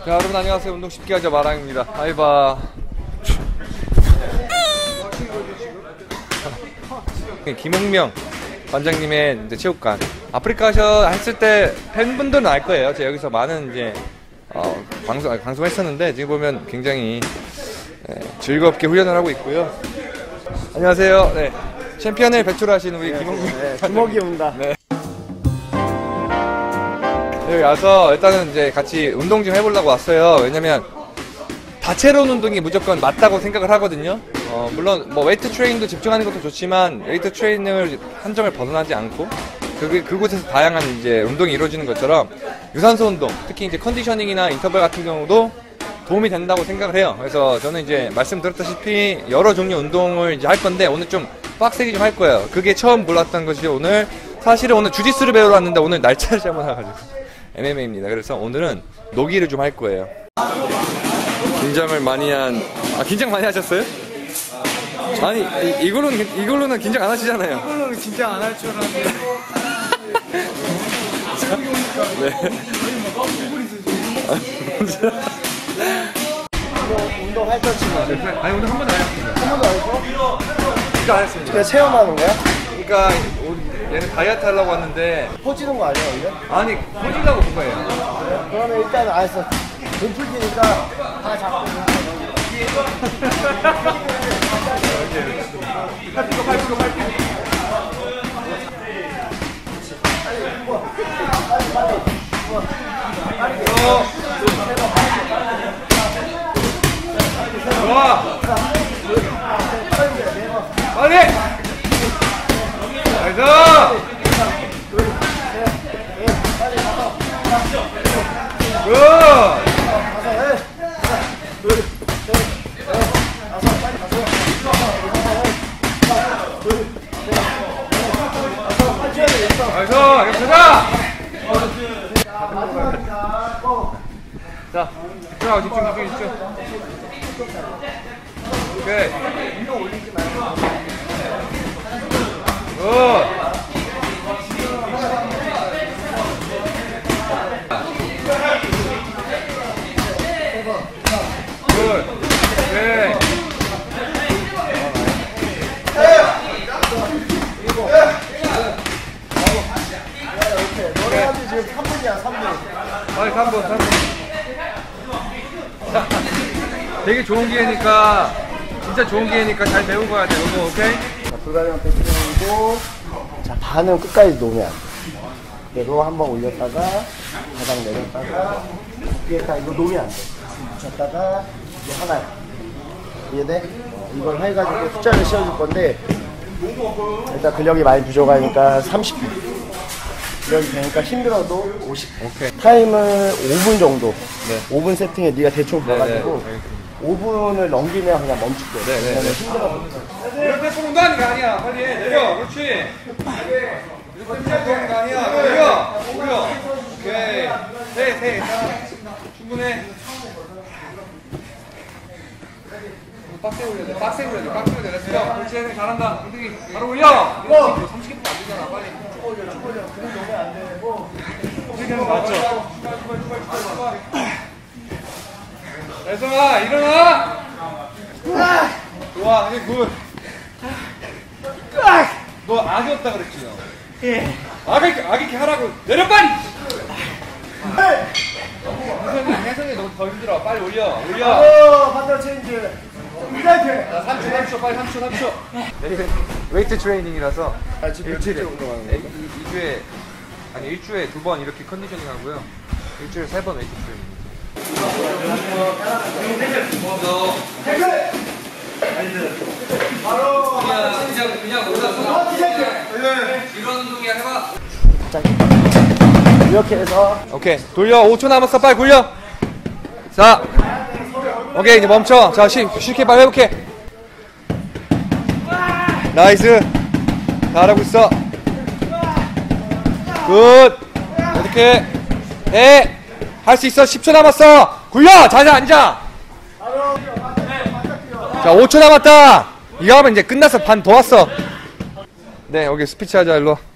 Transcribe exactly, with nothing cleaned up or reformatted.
자, 여러분 안녕하세요. 운동 쉽게 하자 마랑입니다. 하이바. 김홍명 관장님의 이제 체육관. 아프리카 하셔 했을 때 팬분들은 알 거예요. 제가 여기서 많은 이제 어, 방송 방송했었는데 지금 보면 굉장히 네, 즐겁게 훈련을 하고 있고요. 안녕하세요. 네, 챔피언을 배출하신 우리 김홍명. 네, 주먹이 온다. 네. 여기 와서 일단은 이제 같이 운동 좀 해보려고 왔어요. 왜냐면 다채로운 운동이 무조건 맞다고 생각을 하거든요. 어, 물론 뭐 웨이트 트레이닝도 집중하는 것도 좋지만 웨이트 트레이닝을 한정을 벗어나지 않고 그, 그곳에서 다양한 이제 운동이 이루어지는 것처럼 유산소 운동, 특히 이제 컨디셔닝이나 인터벌 같은 경우도 도움이 된다고 생각을 해요. 그래서 저는 이제 말씀드렸다시피 여러 종류 운동을 이제 할 건데 오늘 좀 빡세게 좀 할 거예요. 그게 처음 몰랐던 것이 오늘 사실은 오늘 주짓수를 배우러 왔는데 오늘 날짜를 잘못 알아가지고 엠엠에이입니다. 그래서 오늘은 노기를 좀 할 거예요. 긴장을 많이 한, 아, 긴장 많이 하셨어요? 아니, 이, 이걸로는, 이걸로는 긴장 안 하시잖아요. 이걸로는 긴장 안 할 줄 알았는데. 네. 운동할 것 치면. 아니, 오늘 한 번도 안 했습니다. 한 번도 안 했어? 진짜 안 했습니다. 그냥 체험하는 거야? 그러니까, 얘는 다이어트 하려고 왔는데. 퍼지는 거 아니야, 원래? 아니, 퍼지려고 본 거예요. 그래? 그러면 일단 알았어. 몸풀기니까 다 잡고. 팔 킬로그램, 팔 킬로그램, 팔 킬로그램. 좋아! 빨리! 나이스! 굿! 나이스! 괜찮아! 자, 집중하고 집중, 집중, 집중. 오케이. 굿! 지금 삼 분이야, 삼 분. 빨리 삼 분, 삼 분. 자, 되게 좋은 기회니까, 진짜 좋은 기회니까 잘 배우고 가야 돼, 너무, 오케이? 자, 불가리랑 배트리고, 자, 반은 끝까지 놓으면 안 돼. 그대로 한번 올렸다가, 바닥 내렸다가, 뒤에까지 이거 놓으면 안 돼. 붙였다가, 이제 하나야. 이해돼? 어, 이걸 해가지고 숫자를 씌워줄 건데, 일단 근력이 많이 부족하니까 삼십 분. 이렇게 되니까 힘들어도 오십 분. 오케이. 타임을 오 분 정도. 네. 오 분 세팅에 네가 대충 봐가지고 네, 네. 오 분을 넘기면 그냥 멈출게. 네, 네, 왜냐면 네. 힘들어. 이렇게 쏘는 거 아니야. 빨리 해. 내려. 그렇지. 이렇게 쏘는 거 아니야. 내려. 올려. 오케이. 세, 세. 충분해. 빡세 올려야 돼. 빡세 올려야 돼. 빡세 올려야 돼. 렛츠고. 그렇지. 잘한다. 힘들기. 바로 올려. 삼십 분 안 되잖아. 빨리. 쭉 올려, 쭉 올려. 그냥 놓으면 안 되고. 이렇게 하면 맞죠? 대성아, 일어나! 좋아, 이게 굿. 너 악이었다 그랬지, 너? 예. 악 이렇게, 악 이렇게 하라고. 내려, 빨리! 혜성이, 혜성이 너무 더 힘들어. 빨리 올려, 올려. 어, 반대로 체인지. 이렇게. 자, 삼 초, 삼 초, 빨리 삼 초, 삼 초. 웨이트 트레이닝이라서 아, 지금 일주일에, 운동하는 네, 이, 이 주에, 아니, 일주에 두 번 이렇게 컨디셔닝 하고요. 일주일에 세 번 웨이트 트레이닝. 바로. 그냥, 그냥, 그냥 올라서. 이런 운동이야, 해봐. 이렇게 해서. 오케이, 돌려. 오 초 남았어. 빨리 굴려. 자, 오케이, 이제 멈춰. 자, 쉬, 쉽게 빨리 회복해. 나이스. 잘하고 있어. 굿. 이렇게 해. 할 수 있어. 십 초 남았어. 굴려. 자자, 앉아. 자, 오 초 남았다. 이거 하면 이제 끝났어. 반 더 왔어. 네, 여기 스피치 하자. 일로.